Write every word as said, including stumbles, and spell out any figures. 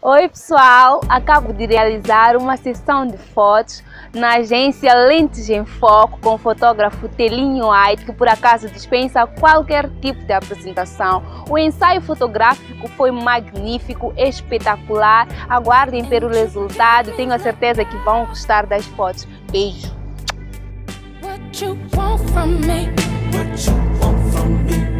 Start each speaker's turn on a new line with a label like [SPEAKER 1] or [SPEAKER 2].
[SPEAKER 1] Oi pessoal, acabo de realizar uma sessão de fotos na agência Lentes em Foco com o fotógrafo Telinho White, que por acaso dispensa qualquer tipo de apresentação. O ensaio fotográfico foi magnífico, espetacular. Aguardem pelo resultado, tenho a certeza que vão gostar das fotos. Beijo!
[SPEAKER 2] What you want from me? What you want from me?